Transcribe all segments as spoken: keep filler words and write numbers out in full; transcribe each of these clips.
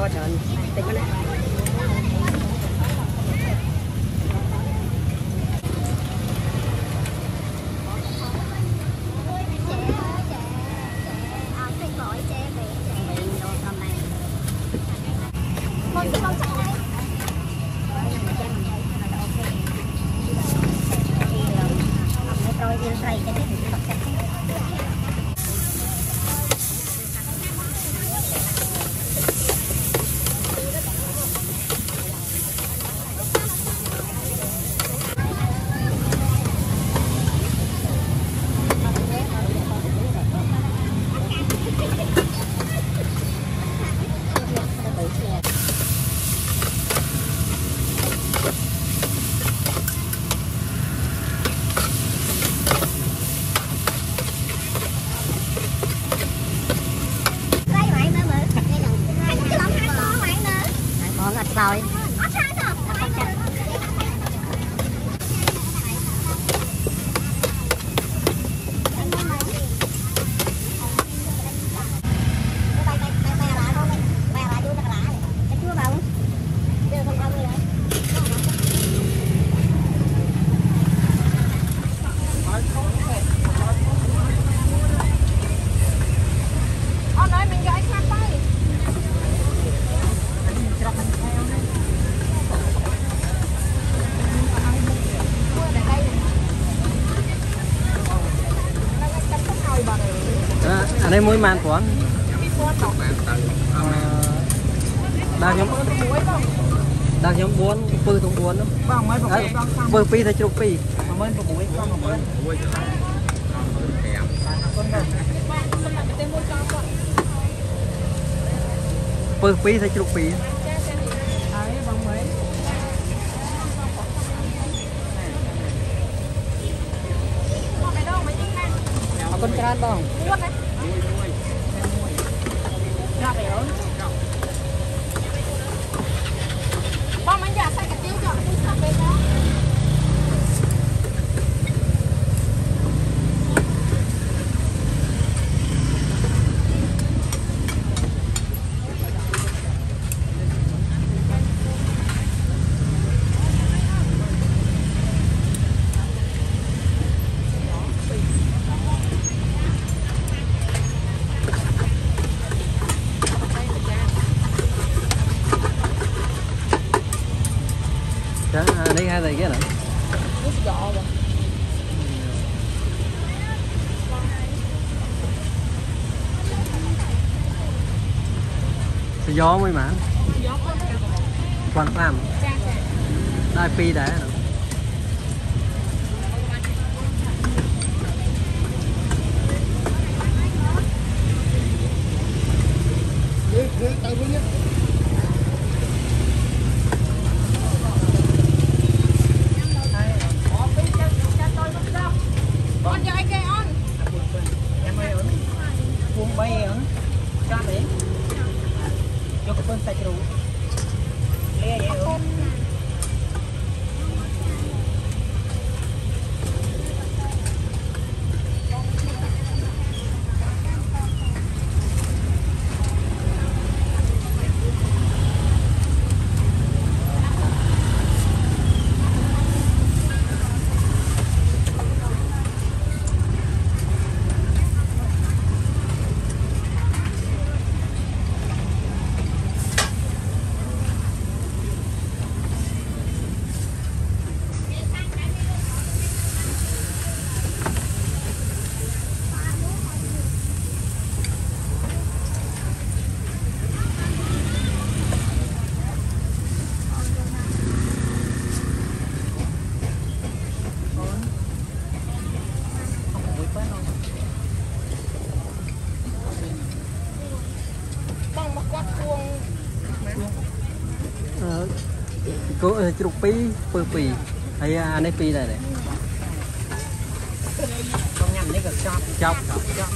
cho trơn tính cái này rồi. Anh em mới mang quán đang nhóm đang nhóm bốn pư thùng bốn pư pi thay chục pi pư pi thay chục pi con tràn bông bông anh giả xay cả tiêu chọn đi sắp bên đó. Đi hai thầy kia nè. Gió mới mà. Quan làm. Đại pi đã. Đi, đi tay với nhé. Cô chục pi, pư pi, hay anh ấy pi này này. Con nhầm đấy cực chọc, chọc, chọc.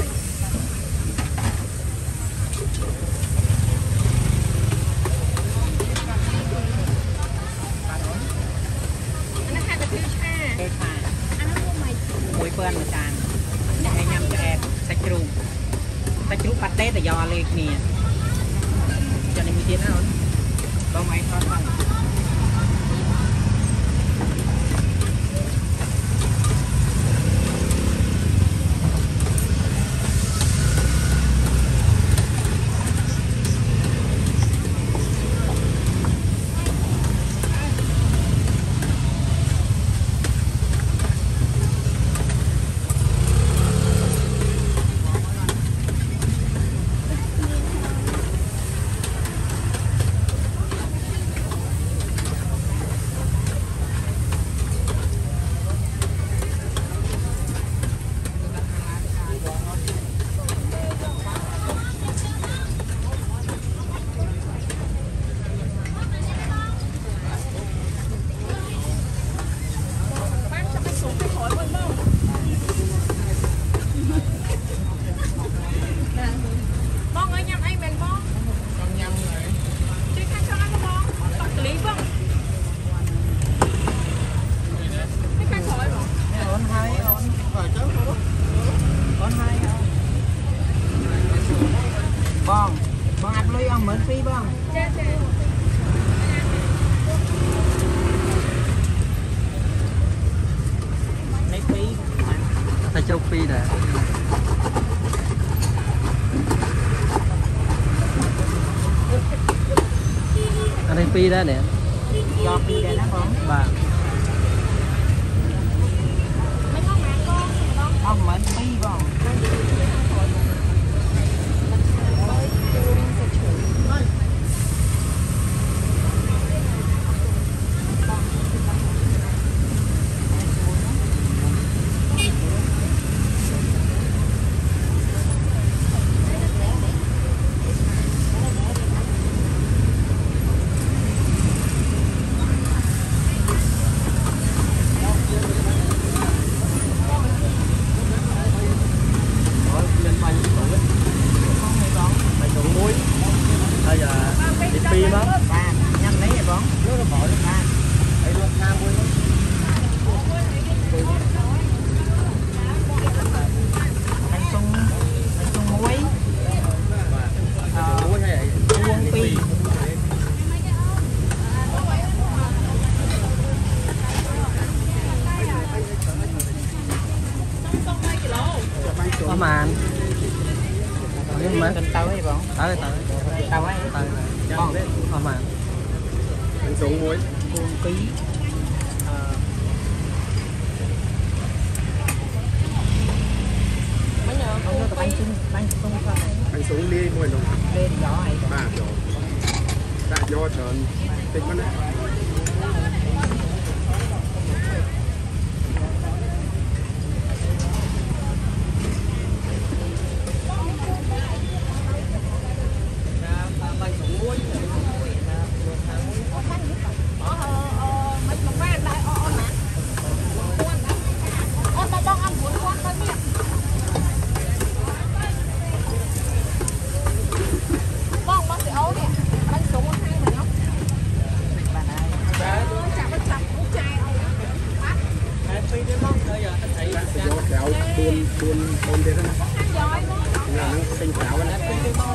Muối phơn một tràn, hay nhâm cho em, sạch rùm, sạch rùm bát tết là do lên nè. cho nên mình tiền nào bao máy thoát bằng bong bong ăn lưới ăn mến phi bong mấy phi ta châu phi nè anh đây phi đó nè do phi đây đó không bà không mến phi bong có màn nhưng mà tao ấy bọn tới tới tao ấy tới con có màn bánh sống muối cuốn ký bánh bánh sống bánh sống bánh sống ly muối nó lên gió hay ba gió đã gió trơn tính quá nè buôn buôn buôn thế này là nó tinh xảo cái này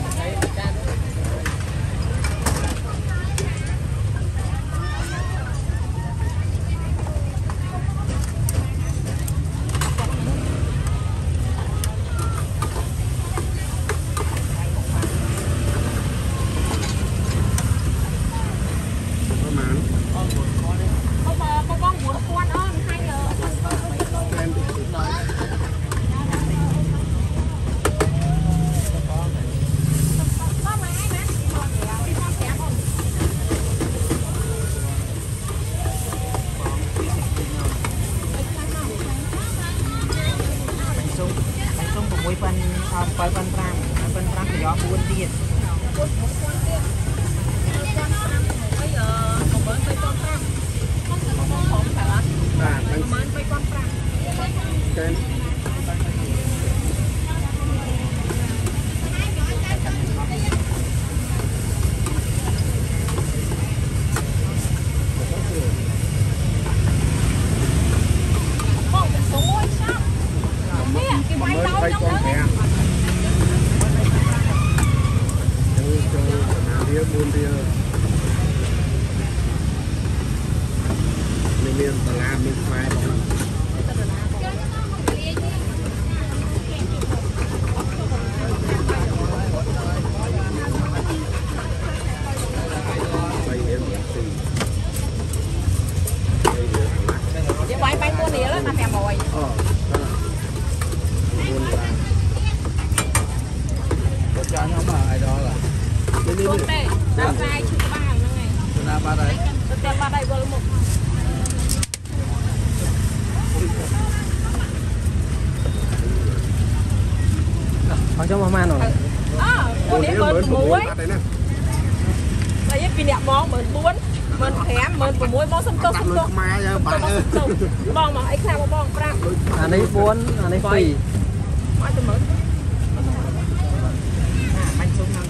Hãy subscribe cho kênh Ghiền Mì Gõ để không bỏ lỡ những video hấp dẫn. ria buôn ria mình miền Tây Nam miền Thái Chị quay bánh buôn ria đó mà thèm mồi. Ờ. Buôn là có cho nó mà ai đó là Buôn đây, đào gai chưa có ba hàng nữa này. là ba đây. Tôi ba đây vừa một. Không cho mama rồi. À, buôn ria bớt muối. Đây kỷ niệm món bớt buôn. Mình thèm mình của muối bó xâm tô xâm tô bong mà ấy sao bong ra anh ấy buôn anh ấy phì mọi từ mới bánh xuống nào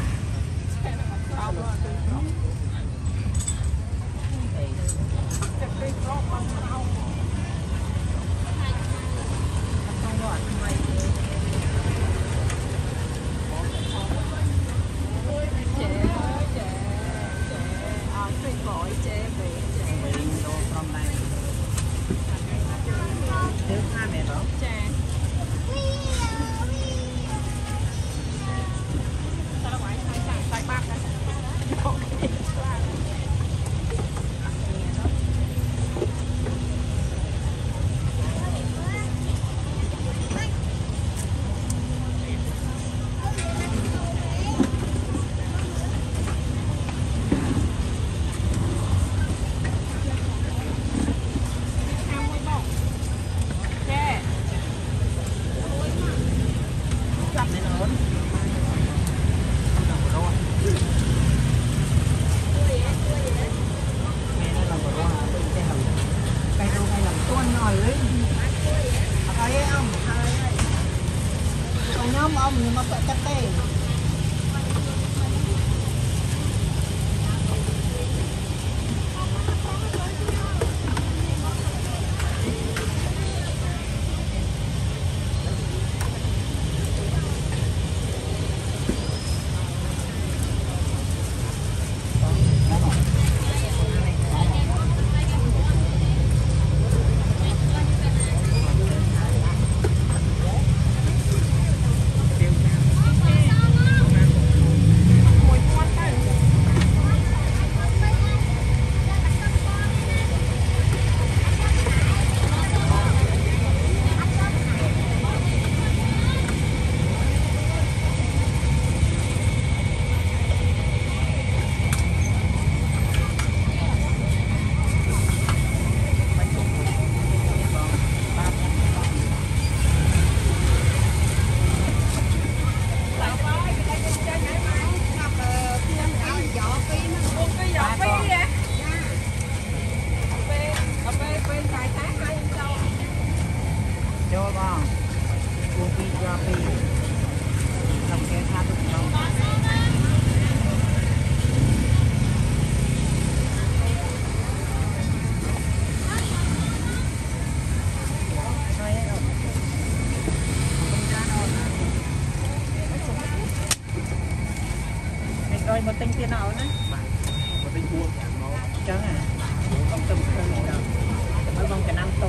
rồi một tinh tiền nào nữa một tinh buông chẳng à không tầm không đâu mới vòng cả năm tụ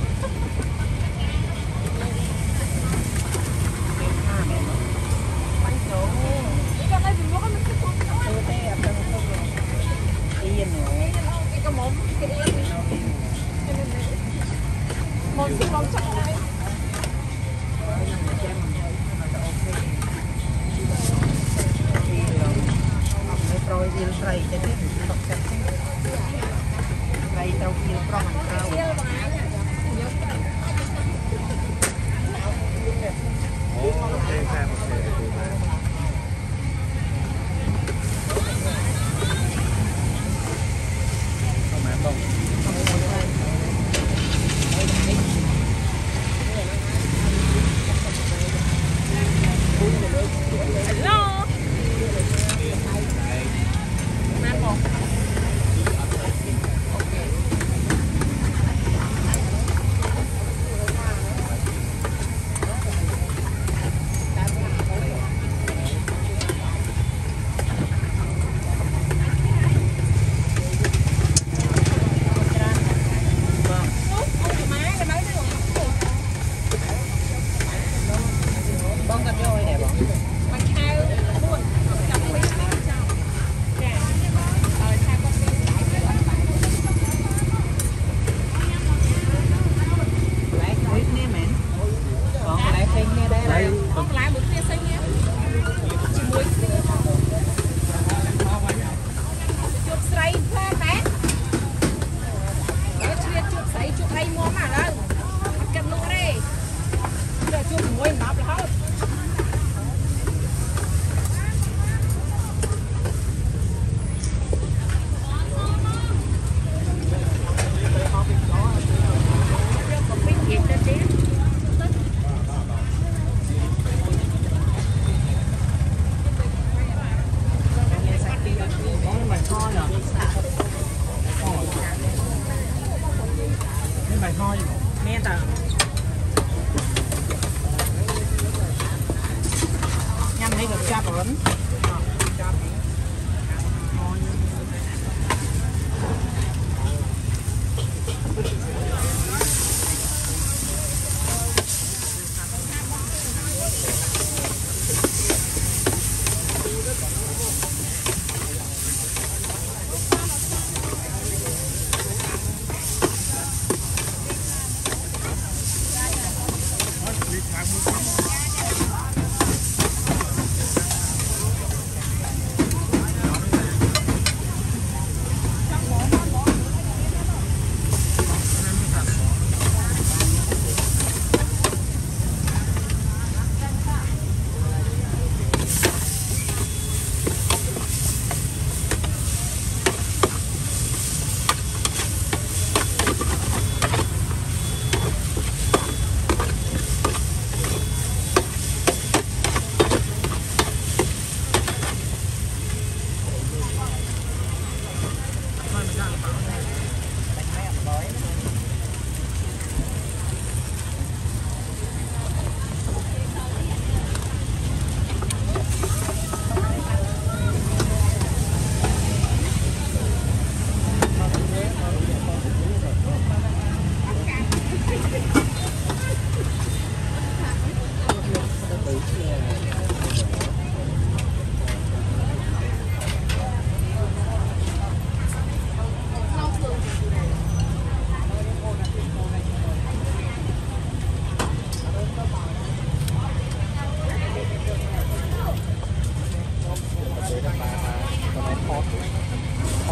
bánh số đi cái này thì nó có một cái cuốn tôi tê ở trong không rồi yên rồi cái cái mồm cái yên mồm xin mồm chắc đây rồi yêu say cho nên tập cách say đâu yêu pro hàng cao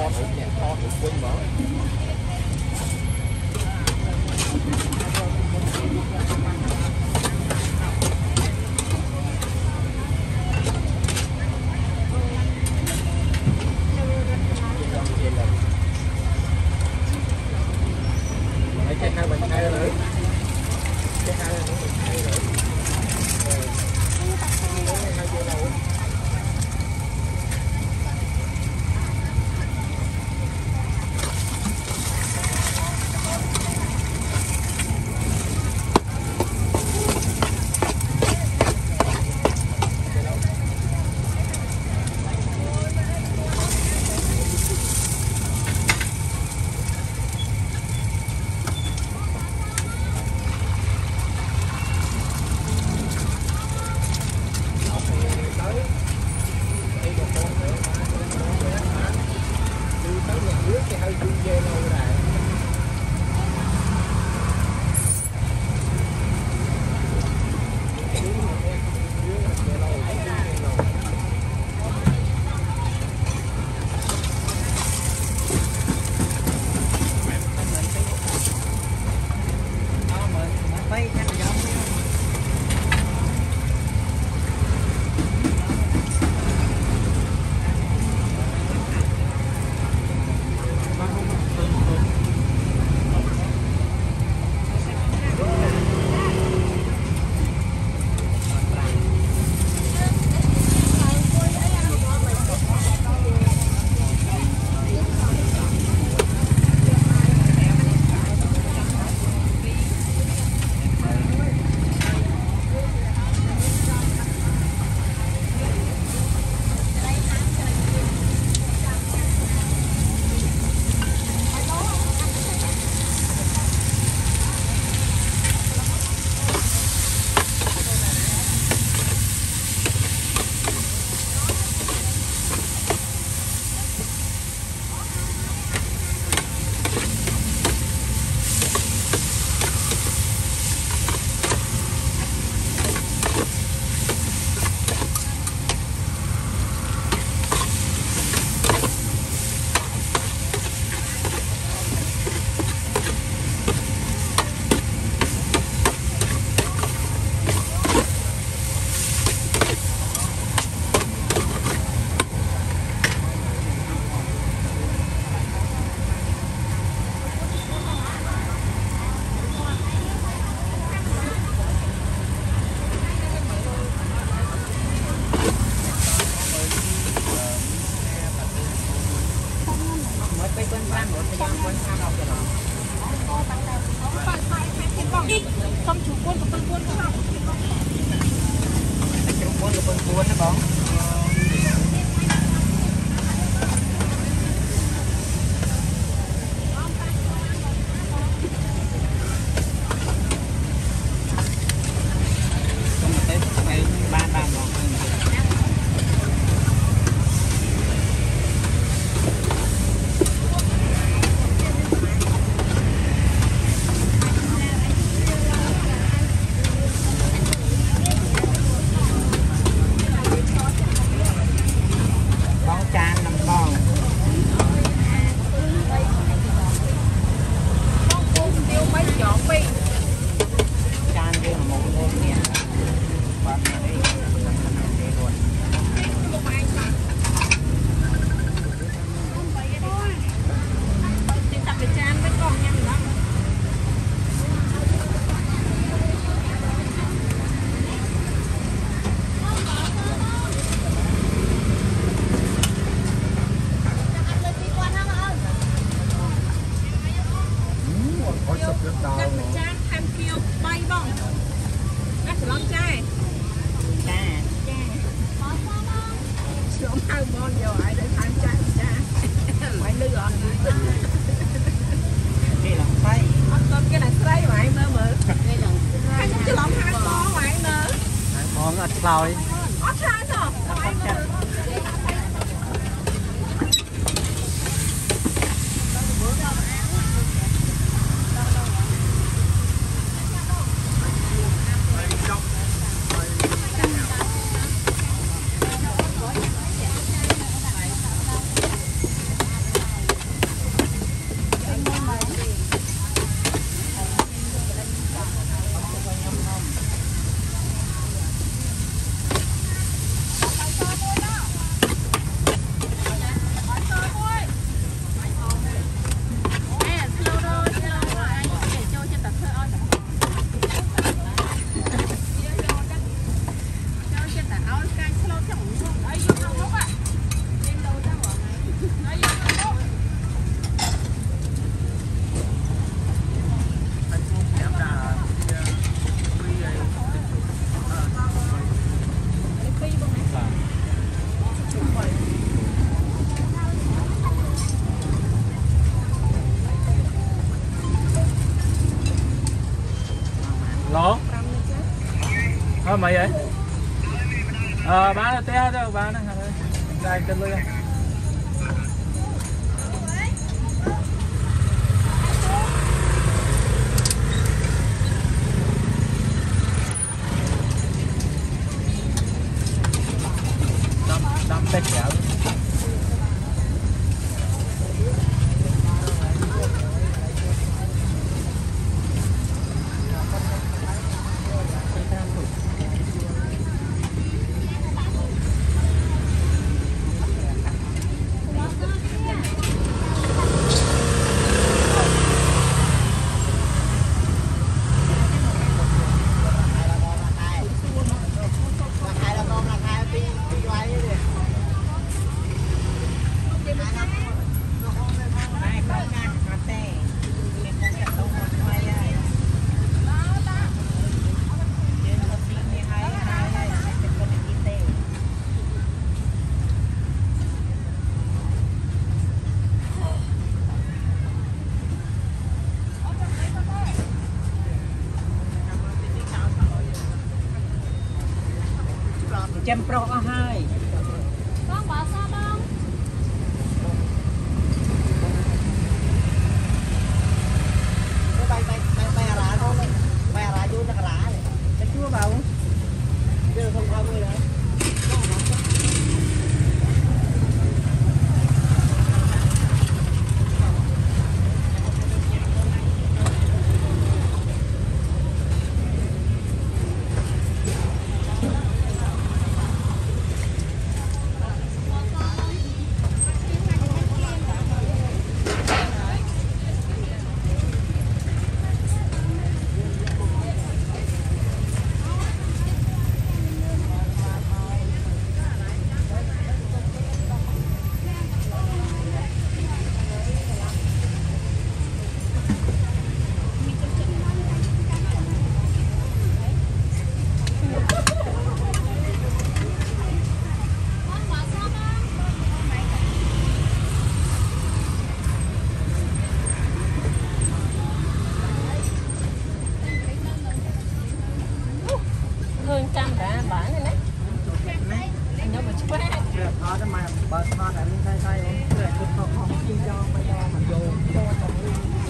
thon ủ nhẹ thon ủ quên mở cái hai mình hai nữa cái hai nữa mình hai nữa hai chưa đâu không chủ quân của quân quân không chủ quân của quân quân đó bóng Lòi. mày vậy? Ờ bán là té đâu bán này dài chân luôn. Đâm đâm tết kéo. Chăm pro có hai con bỏ sao không bay bay bay bay ra thôi bay ra vô nó ra cái chúa vào chứ không qua người đấy. Hơn trăm đã bán này đấy. Anh nhớ mình chúc hết. Đó cho mày bớt con lại mình thay thay không? Để cứ không không chi cho mày cho mà vô cho chồng đi.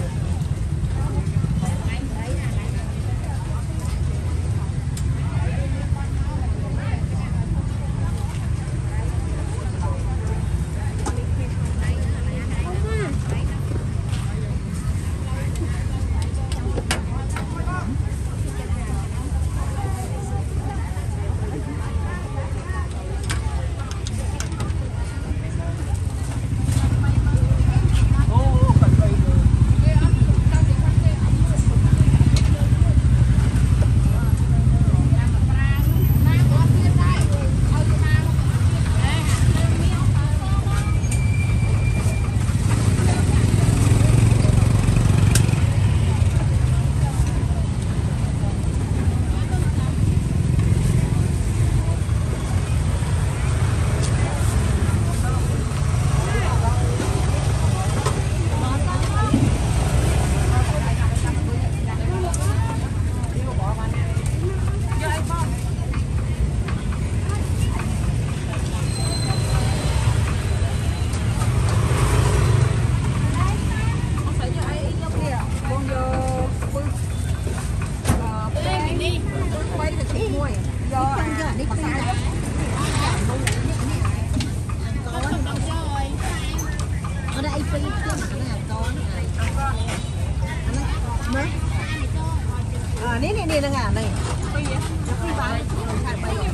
Ini nih nih dengar nih. Oh iya. Tapi balik kan bayar.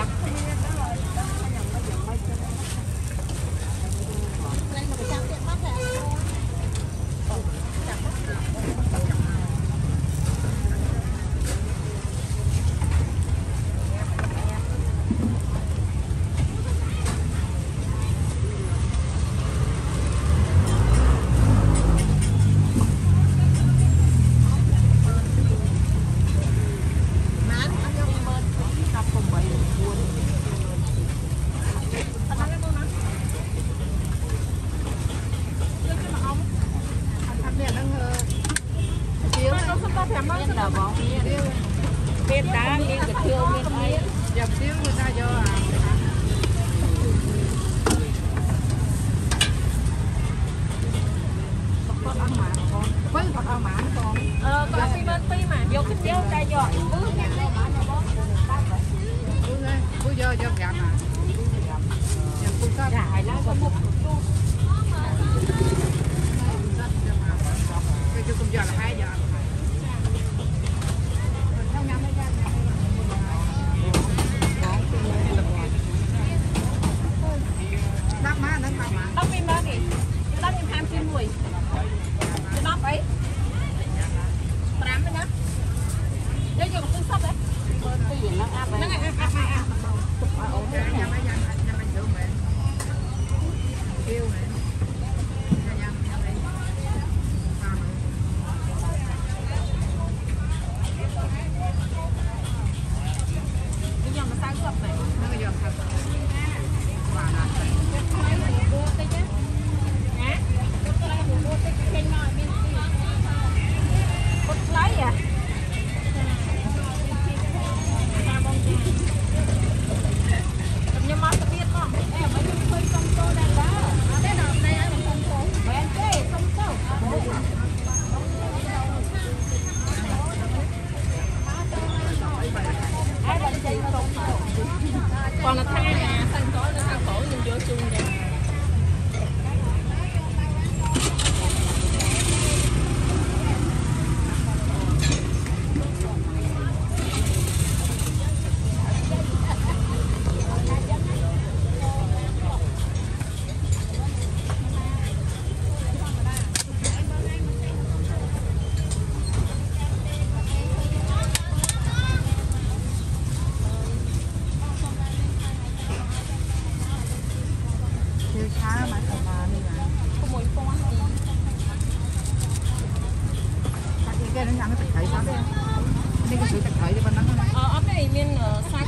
Bên đá miếng cái thiêu miếng ấy. Dập xíu người ta vô à. Con ăn mà con. Với con ăn mà con. Ờ, có phi bên phi mà vô cái tiêu ra giọt bước nha. Bước lên, bước vô vô gặm à. Dập bước ra. Gài lá có một chút. Cái chú cũng giờ là hai giờ. Đắp má, đắp má. Đắp phi má kì. Đắp như ham phi mùi. Đắp ấy. Tám mươi nhá. Đây giờ cũng sắp đấy. Cái gì nó áp ấy. Nó áp áp áp. Ok, nhà máy nhà nhà máy trưởng mẹ. Kêu mẹ. Nhà nhà mẹ. Bây giờ mà sang sắp này. Nó bây giờ sắp. Và là lấy à? Nhưng mà tôi biết không? Em mới đi khơi sông Tô đây đó. Thế nào đây anh sông Tô? Bên đây sông Tô. Ai bên đây sông Tô? Còn là tha nhà, sân tối nó tha khổ nhưng vô chung đây. cái nó nhắn cái thịt thịt đó đi. Đi cái sự thịt thịt đi bên đó. Ờ, ở đây miền sai